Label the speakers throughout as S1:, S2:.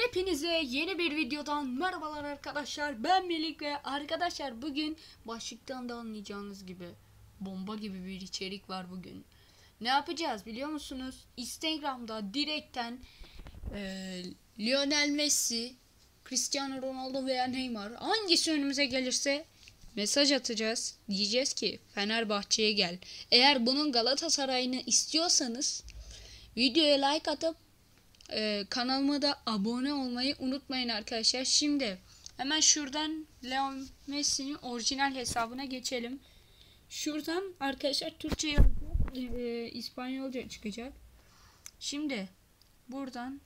S1: Hepinize yeni bir videodan merhabalar arkadaşlar. Ben Melik ve arkadaşlar bugün başlıktan da anlayacağınız gibi bomba gibi bir içerik var bugün. Ne yapacağız biliyor musunuz? Instagram'da direkten Lionel Messi, Cristiano Ronaldo veya Neymar hangisi önümüze gelirse mesaj atacağız. Diyeceğiz ki Fenerbahçe'ye gel. Eğer bunun Galatasaray'ını istiyorsanız videoya like atıp kanalıma da abone olmayı unutmayın arkadaşlar. Şimdi hemen şuradan Leo Messi'nin orijinal hesabına geçelim. Şuradan arkadaşlar Türkçe yazacak, İspanyolca çıkacak. Şimdi buradan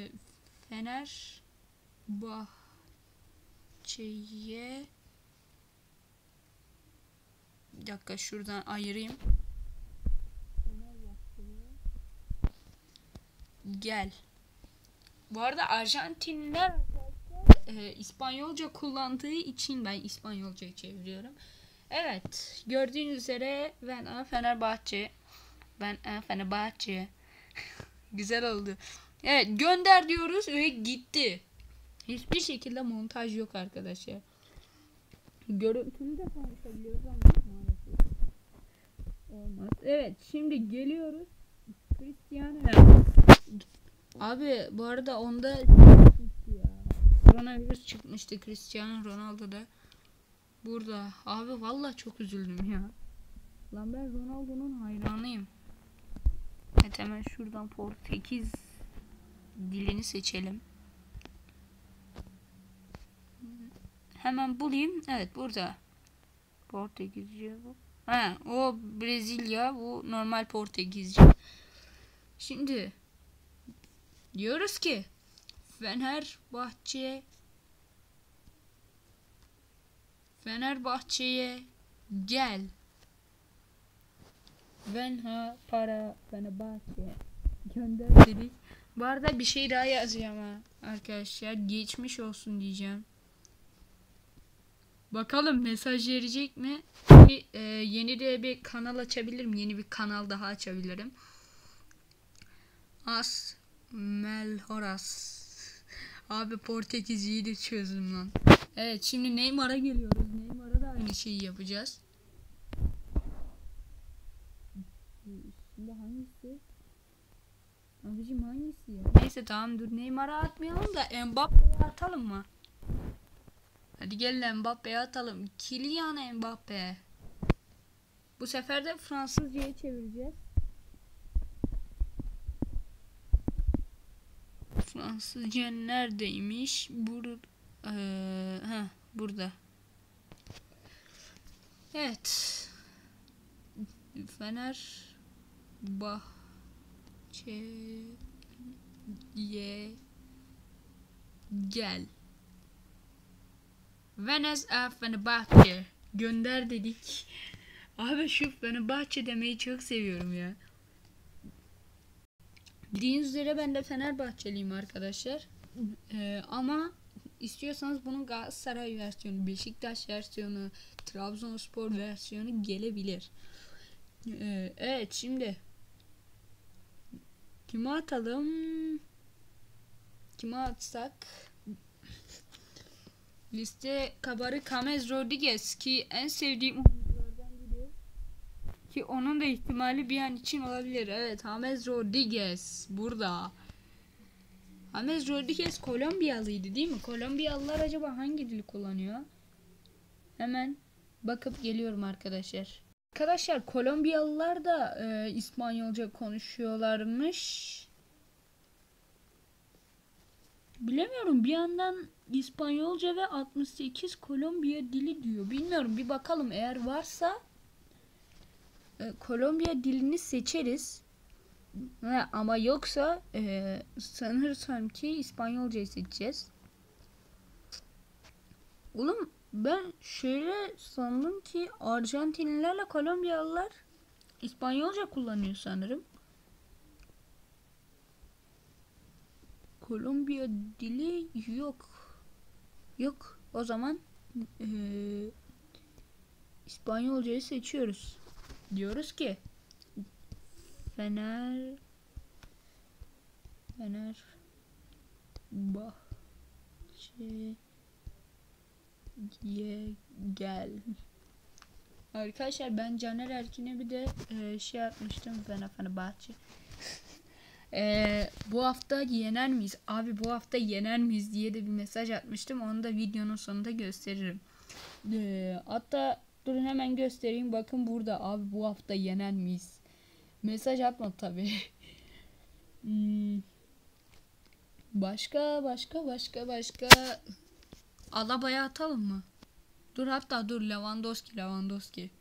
S1: Fenerbahçe'ye bir dakika şuradan ayırayım. Gel. Bu arada Arjantinliler İspanyolca kullandığı için ben İspanyolca'yı çeviriyorum. Evet, gördüğünüz üzere ben Fenerbahçe. Güzel oldu. Evet, gönder diyoruz ve gitti. Hiçbir şekilde montaj yok arkadaşlar. Görüntülü de konuşabiliyoruz ama maalesef olmaz. Evet, şimdi geliyoruz. Cristiano. Abi bu arada onda koronavirüs çıkmıştı Cristiano Ronaldo'da. Burada abi vallahi çok üzüldüm ya. Lan ben Ronaldo'nun hayranıyım. Evet, hemen şuradan Portekiz dilini seçelim. Hemen bulayım. Evet, burada. Portekizce bu. Ha, o Brezilya, bu normal Portekizce. Şimdi diyoruz ki Fenerbahçe'ye gel. Fenerbahçe gönder dedik. Bu arada bir şey daha yazacağım ha arkadaşlar. Geçmiş olsun diyeceğim. Bakalım mesaj verecek mi? Yeni de bir kanal açabilirim. Yeni bir kanal daha açabilirim. Melhoras. Abi Portekizce'yi de çözdüm lan. Evet, şimdi Neymar'a geliyoruz. Neymar'a da aynı şeyi yapacağız. Şimdi hangisi? Abicim hangisi ya? Neyse tamam, dur Neymar'a atmayalım da Mbappe'ye atalım mı? Hadi gel Mbappe'ye atalım. Kylian Mbappe. Bu sefer de Fransızca'ya çevireceğiz. Fransızca neredeymiş? Burada. Evet. Fenerbahçe'ye gel. Fenerbahçe gönder dedik. Abi şu Fenerbahçe demeyi çok seviyorum ya. Bildiğiniz üzere ben de Fenerbahçeliyim arkadaşlar. Ama istiyorsanız bunun Galatasaray versiyonu, Beşiktaş versiyonu, Trabzonspor versiyonu gelebilir. Evet, şimdi kime atalım? Kime atsak? Liste kabarı James Rodriguez ki en sevdiğim oyunculardan biri. Ki onun da ihtimali bir an için olabilir. Evet, James Rodriguez burada. James Rodriguez Kolombiyalıydı değil mi? Kolombiyalılar acaba hangi dili kullanıyor? Hemen bakıp geliyorum arkadaşlar. Arkadaşlar Kolombiyalılar da İspanyolca konuşuyorlarmış. Bilemiyorum, bir yandan İspanyolca ve 68 Kolombiya dili diyor. Bilmiyorum, bir bakalım, eğer varsa Kolombiya dilini seçeriz. Ama yoksa sanırsam ki İspanyolcayı seçeceğiz. Oğlum ben şöyle sandım ki Arjantinlilerle Kolombiyalılar İspanyolca kullanıyor sanırım. Kolombiya dili yok. Yok. O zaman İspanyolcayı seçiyoruz. Diyoruz ki Fenerbahçe gel. Arkadaşlar ben Caner Erkin'e bir de şey yapmıştım, Fenerbahçe. Bu hafta yener miyiz? Abi bu hafta yener miyiz diye de bir mesaj atmıştım. Onu da videonun sonunda gösteririm. Hatta durun hemen göstereyim. Bakın burada abi bu hafta yener miyiz? Mesaj atma tabi. Başka. Alaba'ya atalım mı? Dur Lewandowski.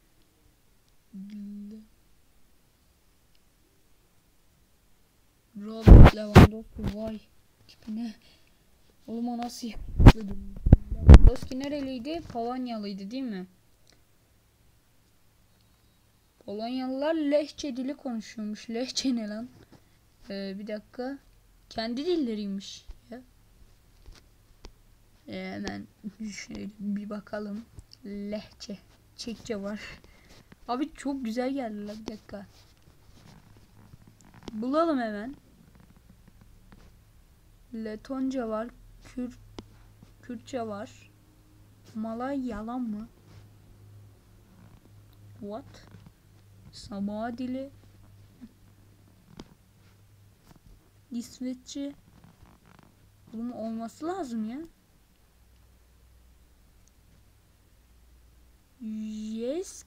S1: Robert Lewandowski, vay tipine. Oğlum o nasıl yakaladım? Lewandowski nereliydi? Polonyalıydı değil mi? Polonyalılar Lehçe dili konuşuyormuş. Lehçe ne lan? Bir dakika. Kendi dilleriymiş ya. Hemen şöyle bir bakalım. Lehçe. Çekçe var. Abi çok güzel geldiler, bir dakika. Bulalım hemen. Letonca var. Kürtçe var. Malay yalan mı? What? Samoa dili. İsveççe. Bunun olması lazım ya. Jesk.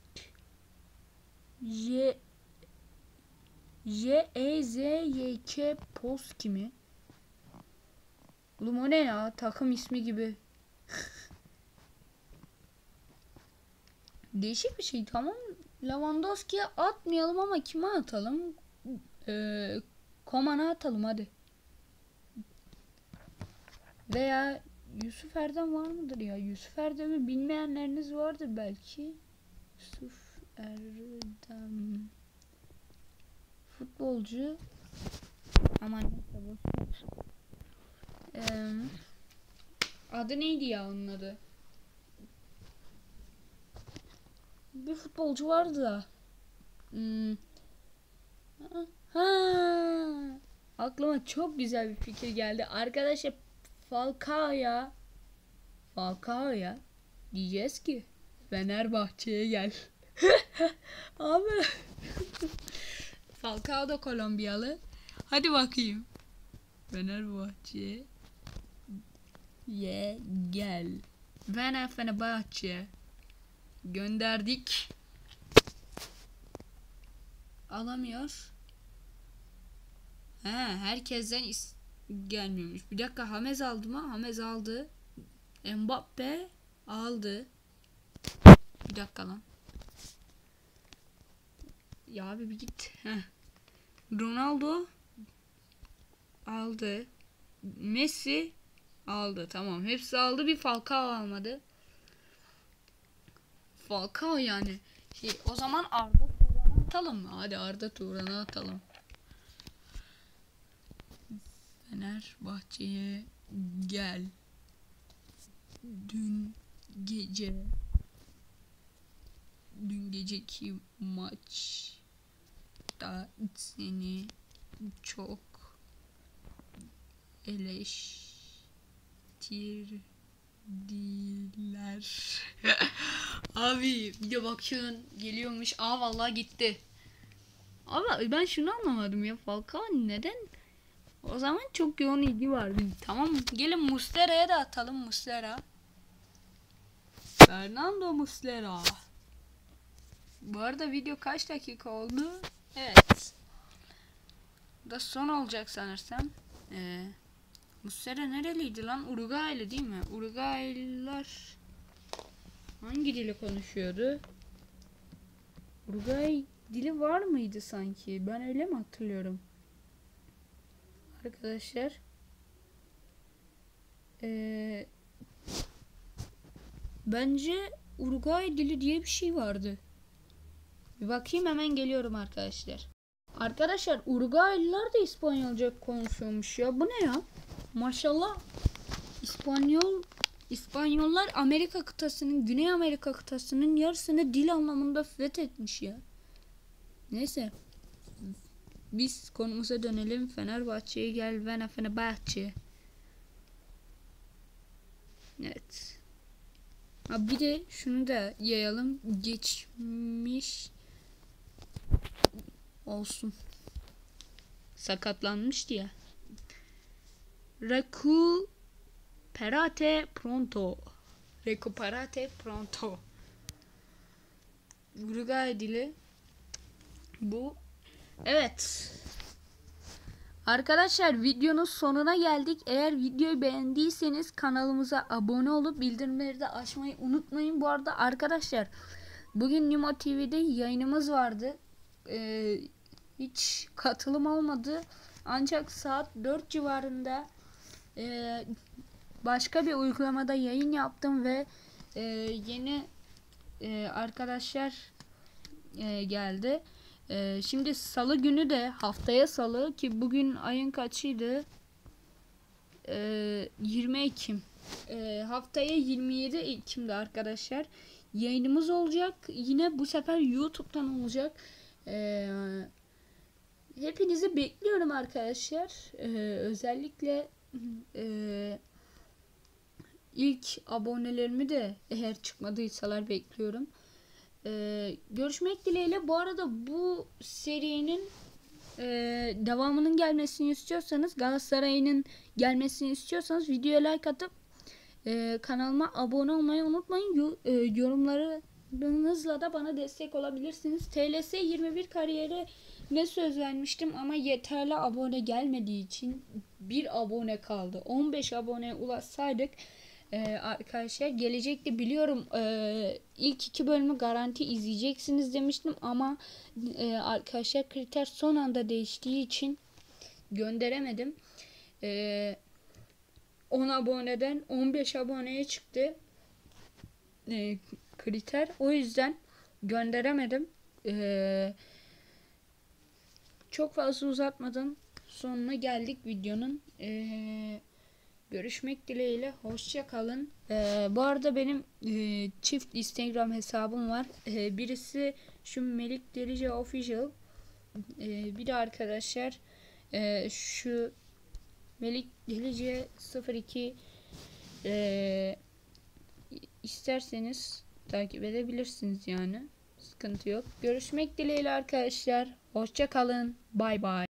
S1: J-E-Z-Y-K Polski mi? Oğlum o ne ya? Takım ismi gibi. Değişik bir şey. Tamam. Lewandowski'ye atmayalım ama kime atalım? Koman'a atalım hadi. Veya Yusuf Erdem var mıdır ya? Yusuf Erdem'i bilmeyenleriniz vardır belki. Yusuf Erdem futbolcu. Aman neyse boş. Adı neydi ya onun adı? Bir futbolcu vardı da. Aklıma çok güzel bir fikir geldi. Arkadaşlar Falcao'ya diyeceğiz ki Fenerbahçe'ye gel. Abi Falcao da Kolombiyalı. Hadi bakayım. Fenerbahçe'ye gel. Fenerbahçe gönderdik. Alamıyor. Herkesten gelmiyormuş. Bir dakika, James aldı mı? James aldı. Mbappe aldı. Bir dakika lan. Ya abi bir git. Ronaldo aldı. Messi aldı. Tamam. Hepsi aldı. Bir Falcao almadı. Falcao yani. O zaman Arda Turan'ı atalım mı? Hadi Arda Turan'ı atalım. Fenerbahçe'ye gel. Dün geceki maçta seni çok eleştirdiler. Abi video bakıyorsun geliyormuş. Vallahi gitti. Abi ben şunu anlamadım ya, Falcao neden? O zaman çok yoğun ilgi vardı. Tamam, gelin Muslera'ya da atalım. Muslera. Fernando Muslera. Bu arada video kaç dakika oldu? Evet. Bu da son olacak sanırsam. Muslera nereliydi lan? Uruguaylı değil mi? Uruguaylılar hangi dili konuşuyordu? Uruguay dili var mıydı sanki? Ben öyle mi hatırlıyorum? Arkadaşlar. Bence Uruguay dili diye bir şey vardı. Bir bakayım, hemen geliyorum arkadaşlar. Arkadaşlar Uruguaylılar da İspanyolca konuşuyormuş ya. Bu ne ya? Maşallah. İspanyollar Amerika kıtasının, Güney Amerika kıtasının yarısını dil anlamında fethetmiş ya. Neyse. Biz konumuza dönelim. Fenerbahçe'ye gel. Fenerbahçe. Evet. Ha, bir de şunu da yayalım. Geçmiş olsun. Sakatlanmıştı ya. Recuperate pronto. Recuperate pronto. Uruguay dili bu. Evet. Arkadaşlar videonun sonuna geldik. Eğer videoyu beğendiyseniz kanalımıza abone olup bildirimleri de açmayı unutmayın. Bu arada arkadaşlar bugün Nimo TV'de yayınımız vardı. Hiç katılım olmadı. Ancak saat 4 civarında başka bir uygulamada yayın yaptım ve yeni arkadaşlar geldi. Şimdi salı günü de haftaya salı ki bugün ayın kaçıydı? 20 Ekim. Haftaya 27 Ekim'de arkadaşlar yayınımız olacak. Yine bu sefer YouTube'dan olacak. Hepinizi bekliyorum arkadaşlar. Özellikle ilk abonelerimi de eğer çıkmadıysalar bekliyorum. Görüşmek dileğiyle. Bu arada bu serinin devamının gelmesini istiyorsanız, Galatasaray'ın gelmesini istiyorsanız videoya like atıp kanalıma abone olmayı unutmayın. Yorumlarınızla da bana destek olabilirsiniz. TLS 21 kariyere ne söz vermiştim ama yeterli abone gelmediği için bir abone kaldı. 15 aboneye ulaşsaydık arkadaşlar gelecekte biliyorum ilk 2 bölümü garanti izleyeceksiniz demiştim ama arkadaşlar kriter son anda değiştiği için gönderemedim. 10 aboneden 15 aboneye çıktı kriter, o yüzden gönderemedim. Çok fazla uzatmadan sonuna geldik videonun. Görüşmek dileğiyle. Hoşça kalın. Bu arada benim çift Instagram hesabım var. Birisi şu Melik Delice Official. Bir de arkadaşlar şu Melik Delice 02 isterseniz takip edebilirsiniz yani. Sıkıntı yok. Görüşmek dileğiyle arkadaşlar. Hoşça kalın. Bay bay.